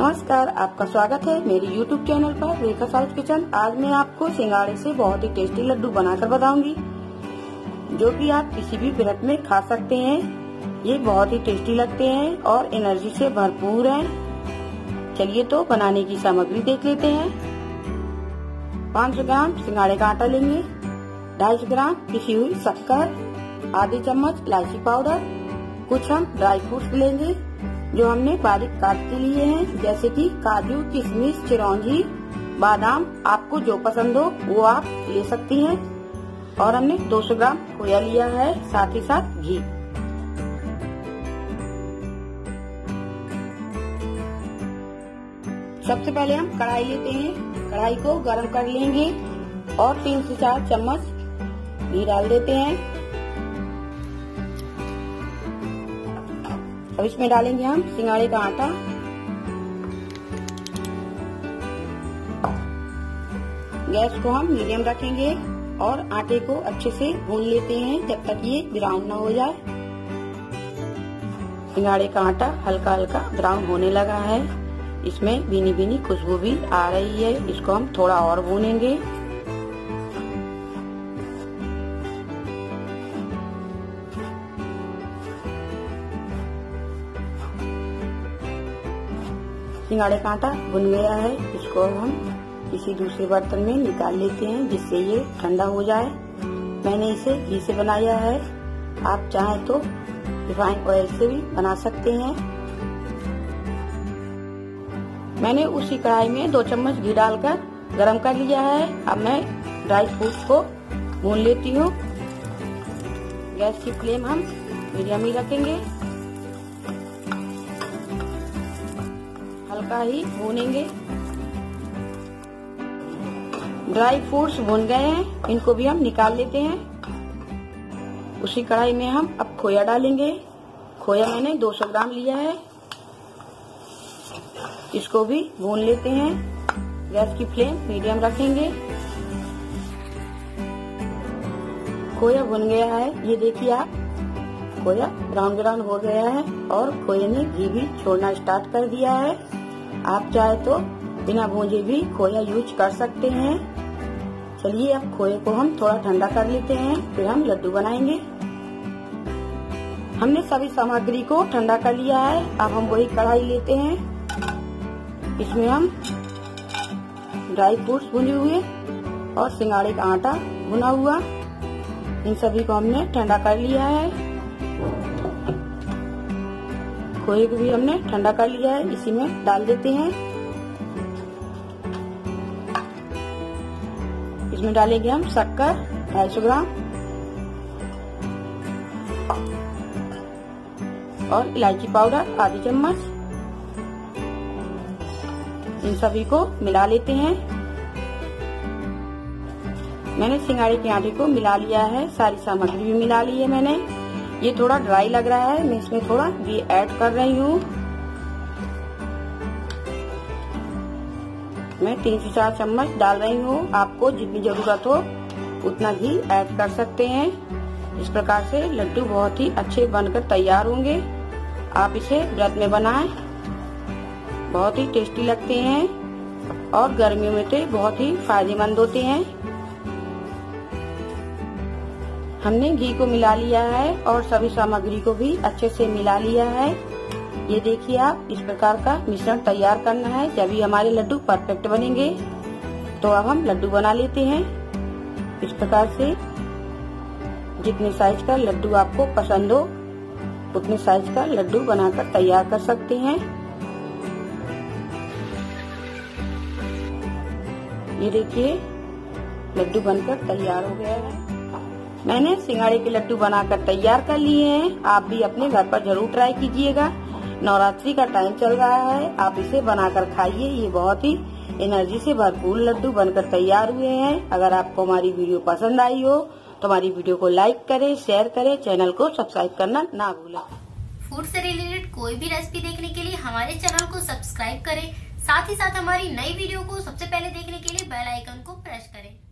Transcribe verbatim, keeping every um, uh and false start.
नमस्कार, आपका स्वागत है मेरे यूट्यूब चैनल पर रेखा साउथ किचन। आज मैं आपको सिंगाड़े से बहुत ही टेस्टी लड्डू बनाकर बताऊंगी, जो कि आप किसी भी व्रत में खा सकते हैं। ये बहुत ही टेस्टी लगते हैं और एनर्जी से भरपूर हैं। चलिए तो बनाने की सामग्री देख लेते हैं। पाँच सौ ग्राम सिंगाड़े का आटा लेंगे, ढाई सौ ग्राम पिसी हुई शक्कर, आधी चम्मच इलायची पाउडर, कुछ हम ड्राई फ्रूट्स लेंगे जो हमने बारीक काट के लिए हैं, जैसे कि काजू, किशमिश, चिरौंजी, बादाम। आपको जो पसंद हो वो आप ले सकती हैं। और हमने दो सौ ग्राम खोया लिया है, साथ ही साथ घी। सबसे पहले हम कढ़ाई लेते हैं, कढ़ाई को गरम कर लेंगे और तीन से चार चम्मच घी डाल देते हैं। अब इसमें डालेंगे हम सिंगाड़े का आटा। गैस को हम मीडियम रखेंगे और आटे को अच्छे से भून लेते हैं जब तक ये ब्राउन ना हो जाए। सिंगाड़े का आटा हल्का हल्का ब्राउन होने लगा है, इसमें भीनी भीनी खुशबू भी आ रही है। इसको हम थोड़ा और भूनेंगे। सिंगाड़े का आटा भुन गया है, इसको हम किसी दूसरे बर्तन में निकाल लेते हैं जिससे ये ठंडा हो जाए। मैंने इसे घी से बनाया है, आप चाहें तो रिफाइंड ऑयल से भी बना सकते हैं। मैंने उसी कढ़ाई में दो चम्मच घी डालकर गरम कर लिया है। अब मैं ड्राई फ्रूट्स को भून लेती हूँ। गैस की फ्लेम हम मीडियम ही रखेंगे, हल्का ही भूनेंगे। ड्राई फ्रूट्स भून गए हैं, इनको भी हम निकाल लेते हैं। उसी कढ़ाई में हम अब खोया डालेंगे। खोया मैंने दो सौ ग्राम लिया है, इसको भी भून लेते हैं। गैस की फ्लेम मीडियम रखेंगे। खोया भुन गया है, ये देखिए आप, खोया ब्राउन ब्राउन हो गया है और खोए ने घी भी छोड़ना स्टार्ट कर दिया है। आप चाहे तो बिना भूंजे भी खोया यूज कर सकते हैं। चलिए अब खोए को हम थोड़ा ठंडा कर लेते हैं, फिर हम लड्डू बनाएंगे। हमने सभी सामग्री को ठंडा कर लिया है। अब हम वही कढ़ाई लेते हैं, इसमें हम ड्राई फ्रूट्स भुने हुए और सिंगाड़े का आटा भुना हुआ, इन सभी को हमने ठंडा कर लिया है। खोए को भी हमने ठंडा कर लिया है, इसी में डाल देते हैं। इसमें डालेंगे हम शक्कर ढाई सौ ग्राम और इलायची पाउडर आधी चम्मच। इन सभी को मिला लेते हैं। मैंने सिंगाड़े के आटे को मिला लिया है, सारी सामग्री भी मिला ली है मैंने। ये थोड़ा ड्राई लग रहा है, मैं इसमें थोड़ा घी ऐड कर रही हूँ। मैं तीन से चार चम्मच डाल रही हूँ, आपको जितनी जरूरत हो उतना घी ऐड कर सकते हैं। इस प्रकार से लड्डू बहुत ही अच्छे बनकर तैयार होंगे। आप इसे व्रत में बनाएं, बहुत ही टेस्टी लगते हैं और गर्मियों में तो बहुत ही फायदेमंद होते हैं। हमने घी को मिला लिया है और सभी सामग्री को भी अच्छे से मिला लिया है। ये देखिए आप, इस प्रकार का मिश्रण तैयार करना है, जब हमारे लड्डू परफेक्ट बनेंगे। तो अब हम लड्डू बना लेते हैं। इस प्रकार से जितने साइज का लड्डू आपको पसंद हो उतने साइज का लड्डू बनाकर तैयार कर सकते हैं। ये देखिए लड्डू बनकर तैयार हो गया है। मैंने सिंगाड़े के लड्डू बनाकर तैयार कर लिए हैं। आप भी अपने घर पर जरूर ट्राई कीजिएगा। नवरात्रि का टाइम चल रहा है, आप इसे बनाकर खाइए। ये बहुत ही एनर्जी से भरपूर लड्डू बनकर तैयार हुए हैं। अगर आपको हमारी वीडियो पसंद आई हो तो हमारी वीडियो को लाइक करें, शेयर करें, चैनल को सब्सक्राइब करना ना भूलें। फूड से रिलेटेड कोई भी रेसिपी देखने के लिए हमारे चैनल को सब्सक्राइब करें, साथ ही साथ हमारी नई वीडियो को सबसे पहले देखने के लिए बेल आइकन को प्रेस करें।